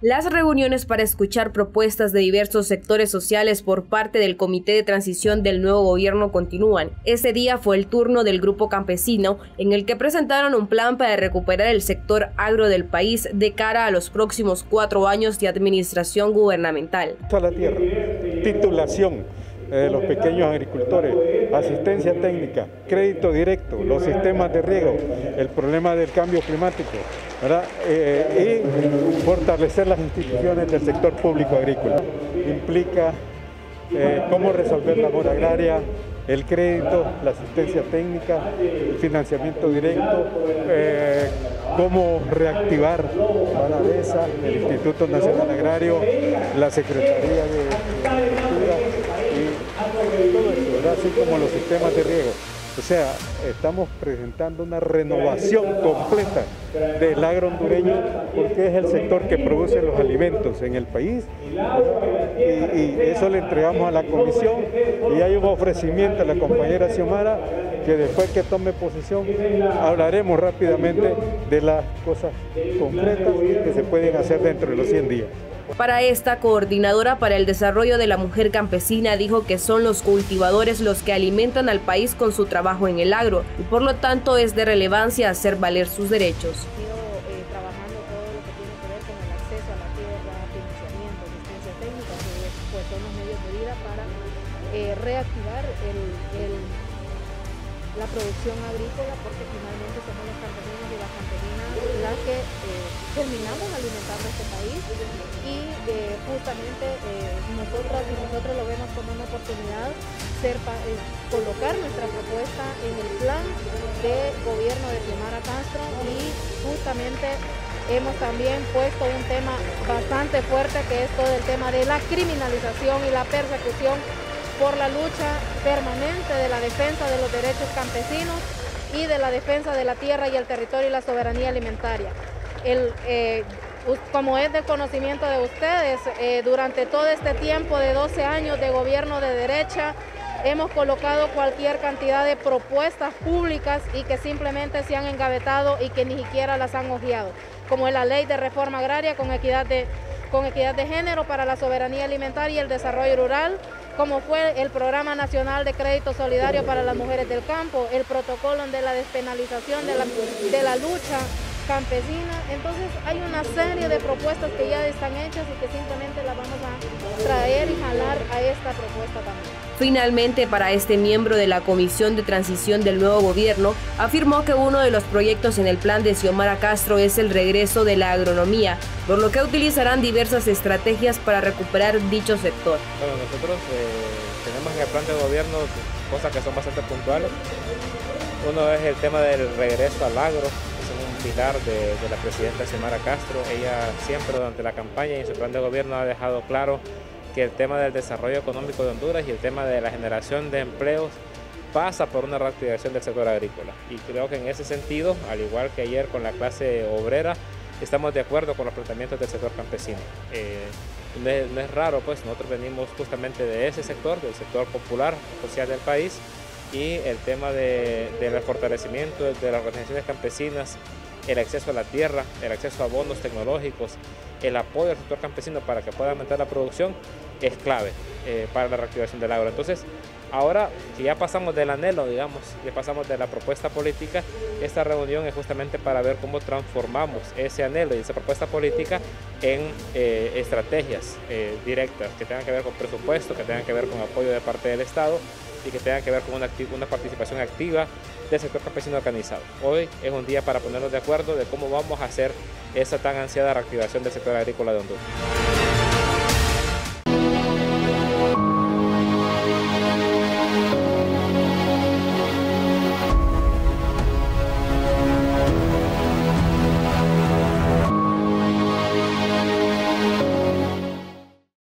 Las reuniones para escuchar propuestas de diversos sectores sociales por parte del Comité de Transición del nuevo gobierno continúan. Este día fue el turno del Grupo Campesino, en el que presentaron un plan para recuperar el sector agro del país de cara a los próximos 4 años de administración gubernamental. A la tierra, titulación de los pequeños agricultores, asistencia técnica, crédito directo, los sistemas de riego, el problema del cambio climático, ¿verdad? Y fortalecer las instituciones del sector público agrícola. Implica cómo resolver la labor agraria, el crédito, la asistencia técnica, el financiamiento directo, cómo reactivar Banadesa, el Instituto Nacional Agrario, la Secretaría de Agricultura y todo esto, ¿verdad? Así como los sistemas de riego. O sea, estamos presentando una renovación completa del agro hondureño porque es el sector que produce los alimentos en el país y eso le entregamos a la comisión y hay un ofrecimiento a la compañera Xiomara que después que tome posesión hablaremos rápidamente de las cosas concretas que se pueden hacer dentro de los 100 días. Para esta coordinadora para el desarrollo de la mujer campesina dijo que son los cultivadores los que alimentan al país con su trabajo en el agro y por lo tanto es de relevancia hacer valer sus derechos. Trabajando todo lo que tiene que ver con el acceso a la tierra, financiamiento, asistencia técnica, que pues son los medios de vida para reactivar la producción agrícola, porque finalmente somos los campesinos y las campesinas las que terminamos alimentando este país y justamente nosotros lo vemos como una oportunidad colocar nuestra propuesta en el plan de gobierno de Xiomara Castro y justamente hemos también puesto un tema bastante fuerte que es todo el tema de la criminalización y la persecución por la lucha permanente de la defensa de los derechos campesinos y de la defensa de la tierra y el territorio y la soberanía alimentaria. Como es del conocimiento de ustedes, durante todo este tiempo de 12 años de gobierno de derecha, hemos colocado cualquier cantidad de propuestas públicas y que simplemente se han engavetado y que ni siquiera las han hojeado, como es la ley de reforma agraria con equidad de género para la soberanía alimentaria y el desarrollo rural, como fue el Programa Nacional de Crédito Solidario para las Mujeres del Campo, el protocolo de la despenalización de la lucha campesina. Entonces hay una serie de propuestas que ya están hechas y que simplemente las vamos a traer y jalar a esta propuesta también. Finalmente, para este miembro de la Comisión de Transición del nuevo gobierno, afirmó que uno de los proyectos en el plan de Xiomara Castro es el regreso de la agronomía, por lo que utilizarán diversas estrategias para recuperar dicho sector. Bueno, nosotros tenemos en el plan de gobierno cosas que son bastante puntuales. Uno es el tema del regreso al agro, que es un pilar de la presidenta Xiomara Castro. Ella siempre durante la campaña y en su plan de gobierno ha dejado claro que el tema del desarrollo económico de Honduras y el tema de la generación de empleos pasa por una reactivación del sector agrícola. Y creo que en ese sentido, al igual que ayer con la clase obrera, estamos de acuerdo con los planteamientos del sector campesino. No es raro, pues nosotros venimos justamente de ese sector, del sector popular, social del país, y el tema del fortalecimiento de las organizaciones campesinas, el acceso a la tierra, el acceso a bonos tecnológicos, el apoyo al sector campesino para que pueda aumentar la producción es clave para la reactivación del agro. Entonces, ahora que ya pasamos del anhelo, digamos, ya pasamos de la propuesta política, esta reunión es justamente para ver cómo transformamos ese anhelo y esa propuesta política en estrategias directas que tengan que ver con presupuesto, que tengan que ver con apoyo de parte del Estado y que tengan que ver con una participación activa del sector campesino organizado. Hoy es un día para ponernos de acuerdo de cómo vamos a hacer esa tan ansiada reactivación del sector agrícola de Honduras.